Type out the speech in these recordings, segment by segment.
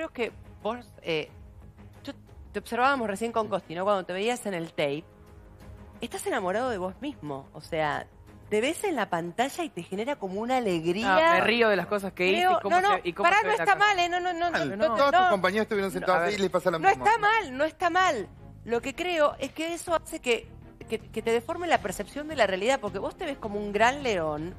creo que vos... te observábamos recién con Costi, ¿no? Cuando te veías en el tape, estás enamorado de vos mismo. O sea, te ves en la pantalla y te genera como una alegría. Me río de las cosas que hice y cómo pará, se no ve la está casa. mal, Todos tus compañeros estuvieron sentados ahí y les pasa lo no mismo. está mal, no está mal. Lo que creo es que eso hace que te deforme la percepción de la realidad, porque vos te ves como un gran león,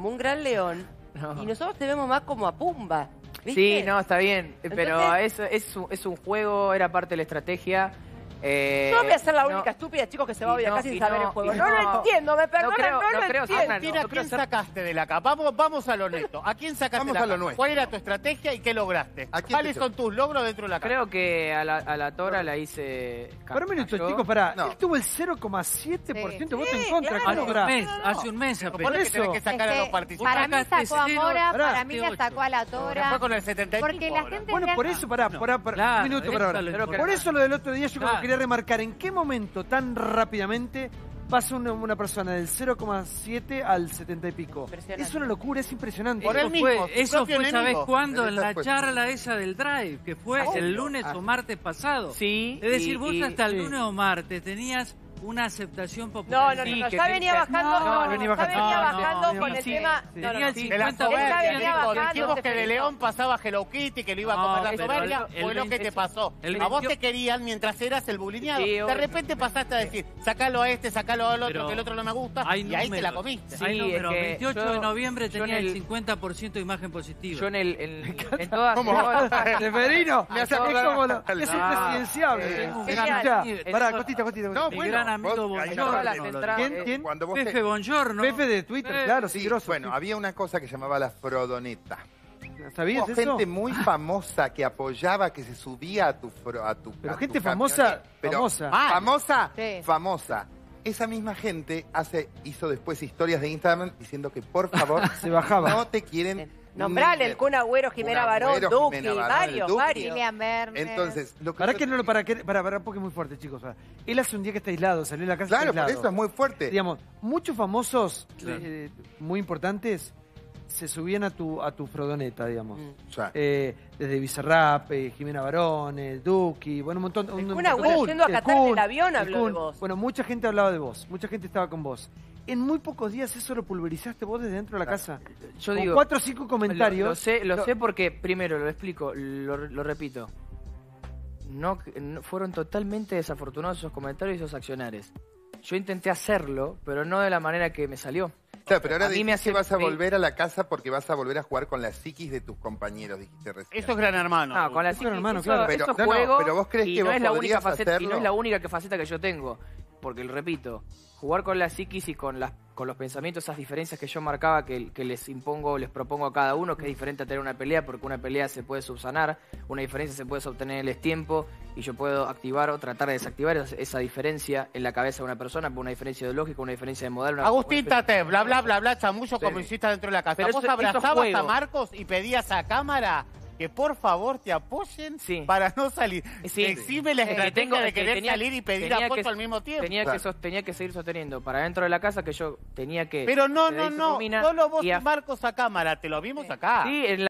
No. y nosotros te vemos más como a Pumba. ¿Viste? Sí, no, está bien, pero Entonces- es un juego, era parte de la estrategia. No voy a ser la única estúpida, chicos, que se va a acá sin saber el juego. No lo entiendo, me perdonan, no lo entiendo. Martina, ¿a quién sacaste de la capa? Vamos a lo neto. ¿A quién sacaste Vamos de la a lo capa? nuestro. ¿Cuál era tu estrategia y qué lograste? ¿A quién ¿Cuáles te son tus logros dentro de la capa? Creo que a la Tora la hice... Para un minuto, cayó. chicos, pará. No. Él tuvo el 0,7% de voto Sí, en contra. claro. ¿Cómo, Tora? Hace un mes Por apenas. eso tenés que sacar a los participantes. Para mí Sacaste sacó a cero, Mora, pará, para mí la 78. sacó a la Después Tora. con el 70 y Porque pico la ahora. gente Bueno, por eso, pará, Claro, un minuto eso para es ahora. lo Por importante. eso lo del otro día yo Claro. quería remarcar en qué momento tan rápidamente pasa una persona del 0,7 al 70 y pico. Impresionante. Es una locura, es impresionante. Por él mismo, su Eso propio fue, ¿sabés enemigo. cuándo? En Esa la fue. charla esa del Drive, que fue el lunes o martes pasado. Sí. Es decir, vos hasta el sí. lunes o martes tenías una aceptación popular. No, Sí, que ya venía bajando, no, venía bajando. ya venía No, bajando no, con sí, el sí. tema. Tenía el De la 50%. soberbia, venía dijo, bajando, dijimos te que de felicito. León pasaba Hello Kitty, que lo iba a No, comer la pero soberbia, el fue lo que 20 te pasó. el A vos 20 te querían mientras eras el bulineado. Sí, De obvio. repente pasaste a decir, sacalo a este, sacalo al otro, Pero que el otro no me gusta, hay y ahí te la números. comiste. Sí, Ay, no, es pero que 28 yo- de noviembre yo en tenía el el- 50% de imagen positiva. Yo en todas... ¿Cómo? Severino, Me es hace acordar- como es un presidenciable. tengo un gran Ya, amigo. pará, En Costita. No, Mi bueno, gran amigo vos- ahí en todas las Buongiorno. entradas... ¿Quién? Cuando vos Pepe Buongiorno. Pepe de Twitter, claro, sí, Sí, grosso. bueno, había una cosa que llamaba la Frodoneta. ¿Sabías Hubo eso? gente muy famosa que apoyaba, que se subía a tu Pero a gente tu famosa, camioneta. Pero famosa. famosa, Sí. famosa. Esa misma gente hizo después historias de Instagram diciendo que por favor Se bajaba. no te quieren Nombrale, ni el Kun Agüero, Jimena Kun Barón, Agüero, Duki, Jimena Barón, el varios, Duki. varios. Lilian Berner. Entonces, lo que ¿Para yo qué te- no lo para porque es muy fuerte, chicos? Para. Él hace un día que está aislado, salió de la casa Claro, aislado. por eso es muy fuerte. Digamos, muchos famosos Claro. muy importantes se subían a tu Frodoneta, digamos. O sea, Desde Bizarrap, Jimena Barón, Duki, bueno, un montón. El Kun montón- Agüero yendo a el Qatar en el Kun, avión el habló de Kun. vos. Bueno, mucha gente hablaba de vos, mucha gente estaba con vos. En muy pocos días eso lo pulverizaste vos desde dentro de la casa. Yo Con digo... 4 o 5 comentarios. Lo sé porque, primero, lo explico, lo repito. No, fueron totalmente desafortunados esos comentarios y esos accionares. Yo intenté hacerlo, pero no de la manera que me salió. claro, pero ahora a mí me dijiste hace- que vas a me- volver a la casa porque vas a volver a jugar con la psiquis de tus compañeros, dijiste recién. Eso es Gran Hermano. No, con la Eso era hermano, eso, claro. eso Pero- es no, no, juego pero vos crees y que no vos es la única podrías faceta, y no hacerlo. es la única faceta que yo tengo. Porque, lo repito, jugar con la psiquis y con los pensamientos, esas diferencias que yo marcaba, que les impongo, les propongo a cada uno, que es diferente a tener una pelea, porque una pelea se puede subsanar, una diferencia se puede obtener en el tiempo, y yo puedo activar o tratar de desactivar esa diferencia en la cabeza de una persona, por una diferencia ideológica, una diferencia de modal. Agustín Tate, bla, bla, bla, bla, chamullo, como hiciste dentro de la casa. Pero ¿Vos eso es abrazabas juego. a Marcos y pedías a cámara que por favor te apoyen Sí. para no salir? Sí. Exime la estrategia de que querer tenía- salir y pedir tenía apoyo que- al mismo tiempo. Tenía que seguir sosteniendo para dentro de la casa que yo tenía que... Pero no, de no, ahí se no, ilumina solo vos y a- Marcos a cámara, te lo vimos acá. Sí, en